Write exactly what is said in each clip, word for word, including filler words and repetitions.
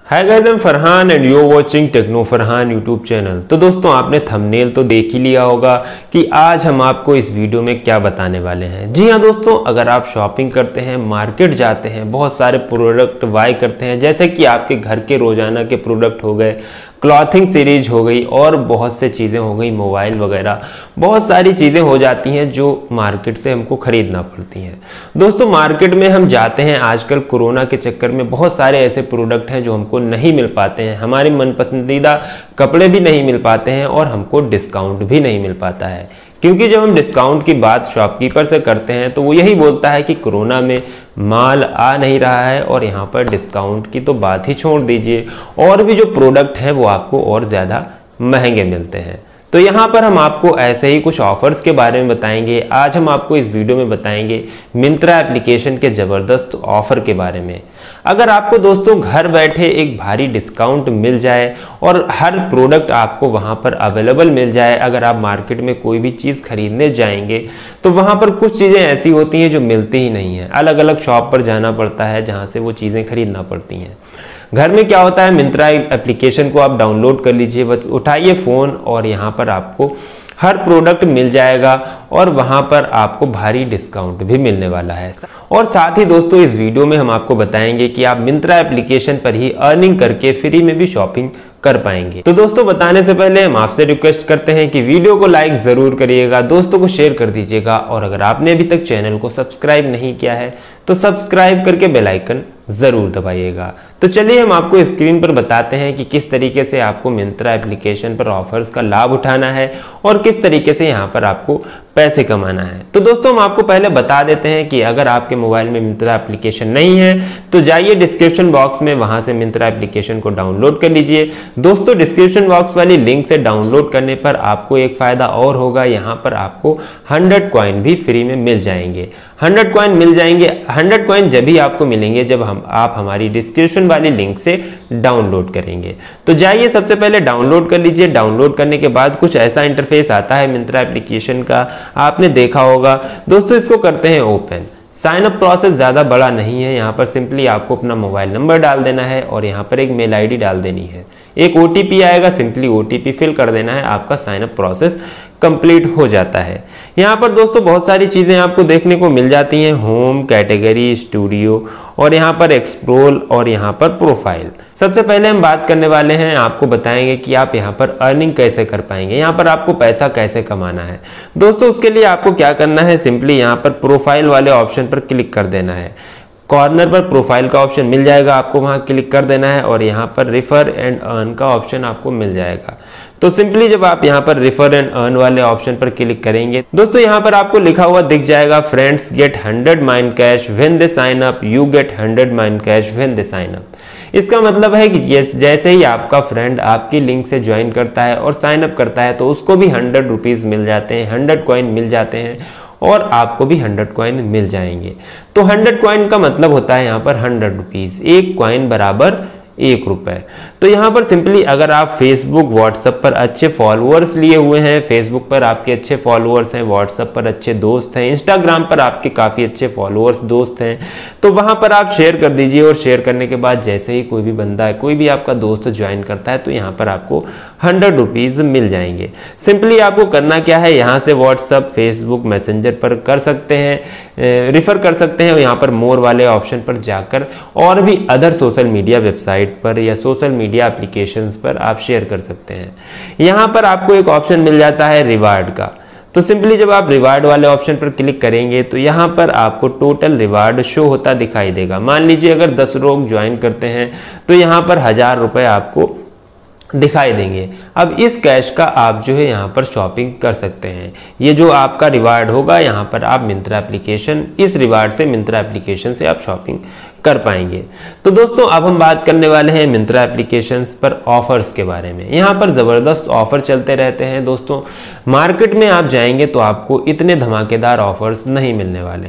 Hi guys, I am Farhan and you are watching techno Farhan YouTube channel. तो दोस्तों, आपने thumbnail तो देख ही लिया होगा कि आज हम आपको इस वीडियो में क्या बताने वाले हैं। जी हाँ दोस्तों, अगर आप शॉपिंग करते हैं, मार्केट जाते हैं, बहुत सारे प्रोडक्ट बाय करते हैं, जैसे कि आपके घर के रोजाना के प्रोडक्ट हो गए, क्लॉथिंग सीरीज हो गई और बहुत से चीज़ें हो गई, मोबाइल वगैरह, बहुत सारी चीज़ें हो जाती हैं जो मार्केट से हमको खरीदना पड़ती हैं। दोस्तों, मार्केट में हम जाते हैं, आजकल कोरोना के चक्कर में बहुत सारे ऐसे प्रोडक्ट हैं जो हमको नहीं मिल पाते हैं, हमारे मन पसंदीदा कपड़े भी नहीं मिल पाते हैं और हमको डिस्काउंट भी नहीं मिल पाता है। क्योंकि जब हम डिस्काउंट की बात शॉपकीपर से करते हैं तो वो यही बोलता है कि कोरोना में माल आ नहीं रहा है और यहाँ पर डिस्काउंट की तो बात ही छोड़ दीजिए, और भी जो प्रोडक्ट हैं वो आपको और ज़्यादा महंगे मिलते हैं। तो यहाँ पर हम आपको ऐसे ही कुछ ऑफर्स के बारे में बताएंगे। आज हम आपको इस वीडियो में बताएंगे मिंत्रा एप्लीकेशन के ज़बरदस्त ऑफर के बारे में। अगर आपको दोस्तों घर बैठे एक भारी डिस्काउंट मिल जाए और हर प्रोडक्ट आपको वहाँ पर अवेलेबल मिल जाए, अगर आप मार्केट में कोई भी चीज़ खरीदने जाएंगे तो वहाँ पर कुछ चीज़ें ऐसी होती हैं जो मिलती ही नहीं हैं, अलग अलग शॉप पर जाना पड़ता है जहाँ से वो चीज़ें खरीदना पड़ती हैं। घर में क्या होता है, मिंत्रा एप्लीकेशन को आप डाउनलोड कर लीजिए, बस उठाइए फ़ोन और यहाँ पर आपको हर प्रोडक्ट मिल जाएगा और वहाँ पर आपको भारी डिस्काउंट भी मिलने वाला है। और साथ ही दोस्तों, इस वीडियो में हम आपको बताएंगे कि आप मिंत्रा एप्लीकेशन पर ही अर्निंग करके फ्री में भी शॉपिंग कर पाएंगे। तो दोस्तों, बताने से पहले हम आपसे रिक्वेस्ट करते हैं कि वीडियो को लाइक जरूर करिएगा, दोस्तों को शेयर कर दीजिएगा, और अगर आपने अभी तक चैनल को सब्सक्राइब नहीं किया है तो सब्सक्राइब करके बेल आइकन जरूर दबाइएगा। तो चलिए हम आपको स्क्रीन पर बताते हैं कि किस तरीके से आपको मिंत्रा एप्लीकेशन पर ऑफर्स का लाभ उठाना है और किस तरीके से यहाँ पर आपको पैसे कमाना है। तो दोस्तों, हम आपको पहले बता देते हैं कि अगर आपके मोबाइल में मिंत्रा एप्लीकेशन नहीं है तो जाइए डिस्क्रिप्शन बॉक्स में, वहां से मिंत्रा एप्लीकेशन को डाउनलोड कर लीजिए। दोस्तों, डिस्क्रिप्शन बॉक्स वाली लिंक से डाउनलोड करने पर आपको एक फायदा और होगा, यहाँ पर आपको हंड्रेड कॉइन भी फ्री में मिल जाएंगे। हंड्रेड कॉइन मिल जाएंगे, हंड्रेड कॉइन जब भी आपको मिलेंगे जब हम आप हमारी डिस्क्रिप्शन वाली लिंक से डाउनलोड करेंगे। तो जाइए सबसे पहले डाउनलोड कर लीजिए। डाउनलोड करने के बाद कुछ ऐसा इंटरफेस आता है मिंत्रा एप्लीकेशन का, आपने देखा होगा। दोस्तों, इसको करते हैं ओपन। साइन अप प्रोसेस ज़्यादा बड़ा नहीं है, यहाँ पर सिंपली आपको अपना मोबाइल नंबर डाल देना है और यहाँ पर एक मेल आईडी डाल देनी है, एक ओटीपी आएगा, सिंपली ओटीपी फिल कर देना है, आपका साइन अप प्रोसेस कंप्लीट हो जाता है। यहाँ पर दोस्तों बहुत सारी चीज़ें आपको देखने को मिल जाती हैं, होम, कैटेगरी, स्टूडियो और यहाँ पर एक्सप्लोर और यहाँ पर प्रोफाइल। सबसे पहले हम बात करने वाले हैं, आपको बताएंगे कि आप यहाँ पर अर्निंग कैसे कर पाएंगे, यहाँ पर आपको पैसा कैसे कमाना है। दोस्तों, उसके लिए आपको क्या करना है, सिंपली यहाँ पर प्रोफाइल वाले ऑप्शन पर क्लिक कर देना है। कॉर्नर पर प्रोफाइल का ऑप्शन मिल जाएगा, आपको वहाँ क्लिक कर देना है और यहाँ पर रिफर एंड अर्न का ऑप्शन आपको मिल जाएगा। तो सिंपली जब आप यहाँ पर रिफर एंड अर्न वाले ऑप्शन पर क्लिक करेंगे दोस्तों, यहाँ पर आपको लिखा हुआ दिख जाएगा, friends get hundred Myn cash when they sign up, you get hundred Myn cash when they sign up. इसका मतलब है कि जैसे ही आपका फ्रेंड आपकी लिंक से ज्वाइन करता है और साइन अप करता है तो उसको भी हंड्रेड रुपीज़ मिल जाते हैं, हंड्रेड कॉइन मिल जाते हैं और आपको भी हंड्रेड कॉइन मिल जाएंगे। तो हंड्रेड कॉइन का मतलब होता है यहाँ पर हंड्रेड रुपीज़, एक कॉइन बराबर एक रुपए। तो यहाँ पर सिंपली अगर आप फेसबुक, व्हाट्सएप पर अच्छे फॉलोअर्स लिए हुए हैं, फेसबुक पर आपके अच्छे फॉलोअर्स हैं, व्हाट्सएप पर अच्छे दोस्त हैं, इंस्टाग्राम पर आपके काफ़ी अच्छे फॉलोअर्स दोस्त हैं, तो वहाँ पर आप शेयर कर दीजिए और शेयर करने के बाद जैसे ही कोई भी बंदा है, कोई भी आपका दोस्त ज्वाइन करता है तो यहाँ पर आपको हंड्रेड रुपीज़ मिल जाएंगे। सिंपली आपको करना क्या है, यहाँ से व्हाट्सएप, फेसबुक, मैसेंजर पर कर सकते हैं, रिफ़र कर सकते हैं, यहाँ पर मोर वाले ऑप्शन पर जाकर और भी अदर सोशल मीडिया वेबसाइट पर या सोशल मीडिया एप्लीकेशंस पर आप शेयर कर सकते हैं। यहाँ पर आपको एक ऑप्शन मिल जाता है रिवार्ड का। तो सिंपली जब आप रिवार्ड वाले ऑप्शन पर क्लिक करेंगे तो यहाँ पर आपको टोटल रिवार्ड शो होता दिखाई देगा। मान लीजिए अगर दस लोग ज्वाइन करते हैं तो यहाँ पर हजार रुपये आपको दिखाई देंगे। अब इस कैश का आप जो है यहाँ पर शॉपिंग कर सकते हैं। ये जो आपका रिवार्ड होगा यहाँ पर आप मिंत्रा एप्लीकेशन, इस रिवार्ड से मिंत्रा एप्लीकेशन से आप शॉपिंग कर पाएंगे। तो दोस्तों, अब हम बात करने वाले हैं मिंत्रा एप्लीकेशंस पर ऑफर्स के बारे में। यहाँ पर ज़बरदस्त ऑफर चलते रहते हैं दोस्तों। मार्केट में आप जाएंगे तो आपको इतने धमाकेदार ऑफर्स नहीं मिलने वाले हैं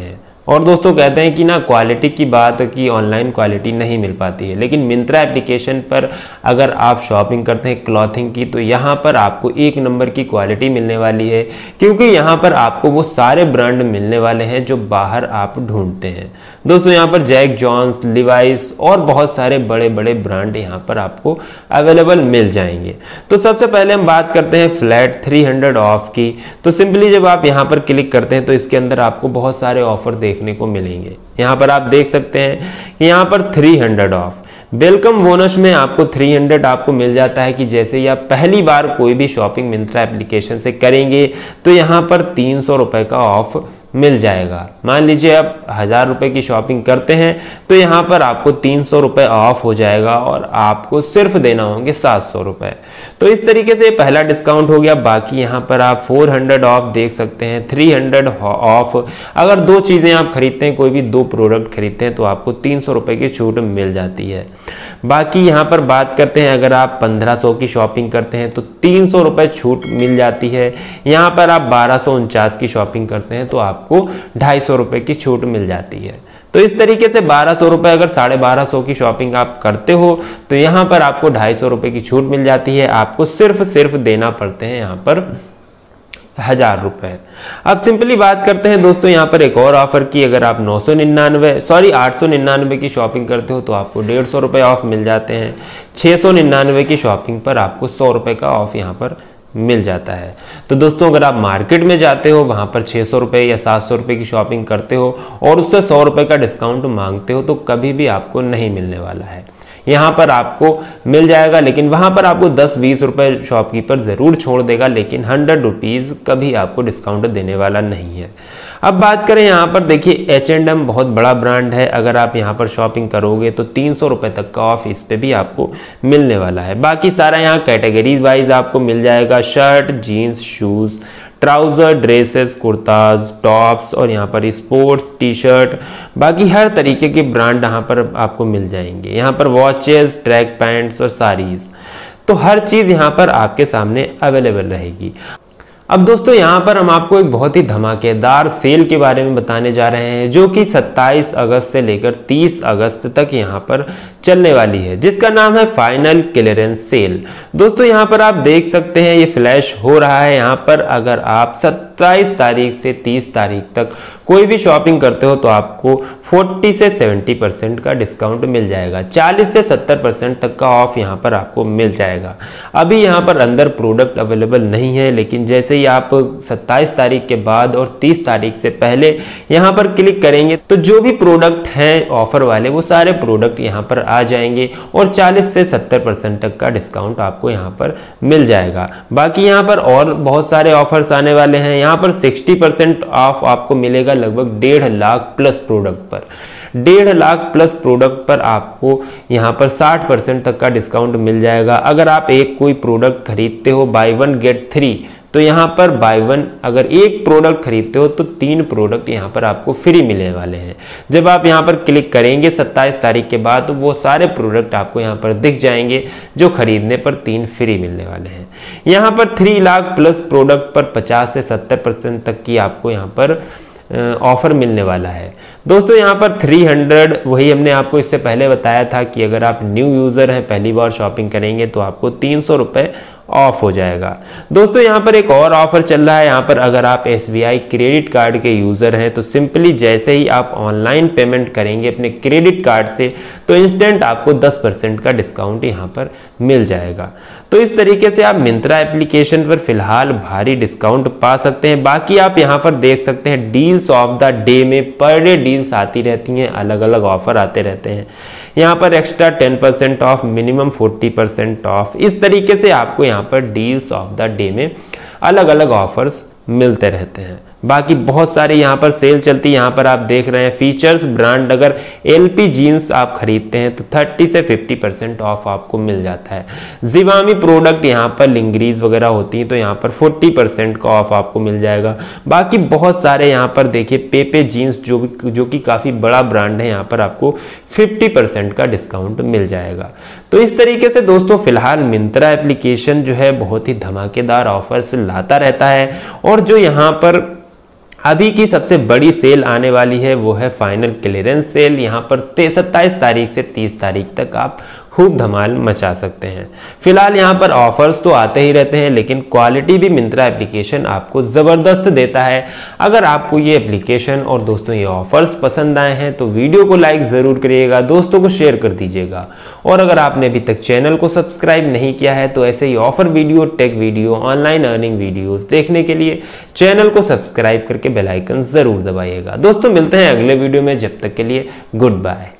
और दोस्तों कहते हैं कि ना क्वालिटी की बात की ऑनलाइन क्वालिटी नहीं मिल पाती है, लेकिन मिंत्रा एप्लीकेशन पर अगर आप शॉपिंग करते हैं क्लॉथिंग की तो यहाँ पर आपको एक नंबर की क्वालिटी मिलने वाली है, क्योंकि यहाँ पर आपको वो सारे ब्रांड मिलने वाले हैं जो बाहर आप ढूंढते हैं। दोस्तों यहाँ पर जैक जॉन्स, लिवाइस और बहुत सारे बड़े बड़े ब्रांड यहाँ पर आपको अवेलेबल मिल जाएंगे। तो सबसे पहले हम बात करते हैं फ्लैट थ्री हंड्रेड ऑफ की। तो सिंपली जब आप यहाँ पर क्लिक करते हैं तो इसके अंदर आपको बहुत सारे ऑफर देखने को मिलेंगे। यहाँ पर आप देख सकते हैं कि यहाँ पर three hundred of welcome bonus में आपको तीन सौ आपको मिल जाता है कि जैसे ही आप पहली बार कोई भी शॉपिंग मिंत्रा एप्लीकेशन से करेंगे तो यहाँ पर तीन सौ रुपये का ऑफ मिल जाएगा। मान लीजिए आप हज़ार रुपये की शॉपिंग करते हैं तो यहाँ पर आपको तीन सौ रुपये ऑफ हो जाएगा और आपको सिर्फ देना होंगे सात सौ रुपये। तो इस तरीके से पहला डिस्काउंट हो गया। बाकी यहाँ पर आप चार सौ ऑफ देख सकते हैं, तीन सौ ऑफ। अगर दो चीज़ें आप खरीदते हैं, कोई भी दो प्रोडक्ट खरीदते हैं तो आपको तीन सौ रुपये की छूट मिल जाती है। बाकी यहाँ पर बात करते हैं, अगर आप पंद्रह सौ की शॉपिंग करते हैं तो तीन सौ रुपये छूट मिल जाती है। यहाँ पर आप बारह सौ उनचास की शॉपिंग करते हैं तो आपको ढाई सौ रुपये की छूट मिल जाती है। तो इस तरीके से बारह सौ रुपये अगर साढ़े बारह सौ की शॉपिंग आप करते हो तो यहाँ पर आपको ढाई सौ रुपये की छूट मिल जाती है। आपको सिर्फ सिर्फ देना पड़ते हैं यहाँ पर हजार रुपए। अब सिंपली बात करते हैं दोस्तों यहाँ पर एक और ऑफर की। अगर आप नौ सौ निन्यानवे सॉरी आठ सौ निन्यानवे की शॉपिंग करते हो तो आपको डेढ़ सौ रुपये ऑफ मिल जाते हैं। छः सौ निन्यानवे की शॉपिंग पर आपको सौ रुपये का ऑफ यहाँ पर मिल जाता है। तो दोस्तों अगर आप मार्केट में जाते हो, वहाँ पर छः सौ रुपये या सात सौ रुपये की शॉपिंग करते हो और उससे सौ रुपये का डिस्काउंट मांगते हो तो कभी भी आपको नहीं मिलने वाला है। यहाँ पर आपको मिल जाएगा, लेकिन वहाँ पर आपको दस बीस रुपये शॉपकीपर ज़रूर छोड़ देगा, लेकिन हंड्रेड रुपीज़ कभी आपको डिस्काउंट देने वाला नहीं है। अब बात करें यहाँ पर, देखिए एच एंड एम बहुत बड़ा ब्रांड है। अगर आप यहाँ पर शॉपिंग करोगे तो तीन सौ रुपये तक का ऑफ इस पे भी आपको मिलने वाला है। बाकी सारा यहाँ कैटेगरीज वाइज आपको मिल जाएगा, shirt, jeans, shoes, trouser, dresses, kurtas, tops और यहाँ पर स्पोर्ट्स टी शर्ट, बाकी हर तरीके के ब्रांड यहाँ पर आपको मिल जाएंगे। यहाँ पर वॉचेस, ट्रैक पैंट्स और साड़ीज़, तो हर चीज़ यहाँ पर आपके सामने अवेलेबल रहेगी। अब दोस्तों यहाँ पर हम आपको एक बहुत ही धमाकेदार सेल के बारे में बताने जा रहे हैं जो कि सत्ताईस अगस्त से लेकर तीस अगस्त तक यहाँ पर चलने वाली है, जिसका नाम है फाइनल क्लियरेंस सेल। दोस्तों यहाँ पर आप देख सकते हैं ये फ्लैश हो रहा है। यहाँ पर अगर आप सत्ताईस तारीख से तीस तारीख तक कोई भी शॉपिंग करते हो तो आपको चालीस से सत्तर परसेंट का डिस्काउंट मिल जाएगा। चालीस से सत्तर परसेंट तक का ऑफ यहाँ पर आपको मिल जाएगा। अभी यहाँ पर अंदर प्रोडक्ट अवेलेबल नहीं है, लेकिन जैसे ही आप सत्ताईस तारीख के बाद और तीस तारीख से पहले यहाँ पर क्लिक करेंगे तो जो भी प्रोडक्ट हैं ऑफर वाले वो सारे प्रोडक्ट यहाँ पर आ जाएंगे और चालीस से सत्तर परसेंट तक का डिस्काउंट आपको यहाँ पर मिल जाएगा। बाकी यहाँ पर और बहुत सारे ऑफर्स आने वाले हैं। यहाँ पर साठ परसेंट ऑफ आपको मिलेगा लगभग डेढ़ लाख प्लस प्रोडक्ट पर। डेढ़ लाख प्लस प्रोडक्ट पर आपको यहाँ पर साठ परसेंट तक का डिस्काउंट मिल जाएगा। अगर आप एक कोई प्रोडक्ट खरीदते हो बाय वन गेट थ्री, तो यहाँ पर बाय वन अगर एक प्रोडक्ट खरीदते हो तो तीन प्रोडक्ट यहाँ पर आपको फ्री मिलने वाले हैं। जब आप यहाँ पर क्लिक करेंगे सत्ताईस तारीख के बाद तो वो सारे प्रोडक्ट आपको यहाँ पर दिख जाएंगे जो खरीदने पर तीन फ्री मिलने वाले हैं। यहाँ पर थ्री लाख प्लस प्रोडक्ट पर पचास से सत्तर परसेंट तक की आपको यहाँ पर ऑफर मिलने वाला है। दोस्तों यहाँ पर तीन सौ, वही हमने आपको इससे पहले बताया था कि अगर आप न्यू यूज़र हैं, पहली बार शॉपिंग करेंगे तो आपको तीन सौ रुपये ऑफ हो जाएगा। दोस्तों यहाँ पर एक और ऑफर चल रहा है। यहाँ पर अगर आप S B I credit card के यूज़र हैं तो सिंपली जैसे ही आप ऑनलाइन पेमेंट करेंगे अपने क्रेडिट कार्ड से तो इंस्टेंट आपको दस परसेंट का डिस्काउंट यहाँ पर मिल जाएगा। तो इस तरीके से आप मिंत्रा एप्लीकेशन पर फिलहाल भारी डिस्काउंट पा सकते हैं। बाकी आप यहाँ पर देख सकते हैं डील्स ऑफ द डे में पर डे डील्स आती रहती हैं, अलग अलग ऑफर आते रहते हैं। यहाँ पर extra ten percent off, minimum forty percent off, इस तरीके से आपको यहाँ पर डील्स ऑफ द डे में अलग अलग ऑफर्स मिलते रहते हैं। बाकी बहुत सारे यहाँ पर सेल चलती है। यहाँ पर आप देख रहे हैं फीचर्स ब्रांड, अगर एलपी जीन्स आप खरीदते हैं तो तीस से पचास परसेंट ऑफ आपको मिल जाता है। जिवामी प्रोडक्ट यहाँ पर लिंगरीज वगैरह होती हैं तो यहाँ पर चालीस परसेंट का ऑफ आपको मिल जाएगा। बाकी बहुत सारे यहाँ पर देखिए पेपे जीन्स जो जो कि काफ़ी बड़ा ब्रांड है, यहाँ पर आपको पचास परसेंट का डिस्काउंट मिल जाएगा। तो इस तरीके से दोस्तों फिलहाल मिंत्रा एप्लीकेशन जो है बहुत ही धमाकेदार ऑफर्स लाता रहता है और जो यहाँ पर अभी की सबसे बड़ी सेल आने वाली है वो है फाइनल क्लियरेंस सेल। यहाँ पर सत्ताईस तारीख से तीस तारीख तक आप खूब धमाल मचा सकते हैं। फिलहाल यहाँ पर ऑफर्स तो आते ही रहते हैं, लेकिन क्वालिटी भी मिंत्रा एप्लीकेशन आपको ज़बरदस्त देता है। अगर आपको ये एप्लीकेशन और दोस्तों ये ऑफर्स पसंद आए हैं तो वीडियो को लाइक ज़रूर करिएगा, दोस्तों को शेयर कर दीजिएगा। और अगर आपने अभी तक चैनल को सब्सक्राइब नहीं किया है तो ऐसे ही offer video, tech video, online earning videos देखने के लिए चैनल को सब्सक्राइब करके बेल आइकन ज़रूर दबाइएगा। दोस्तों मिलते हैं अगले वीडियो में, जब तक के लिए गुड बाय।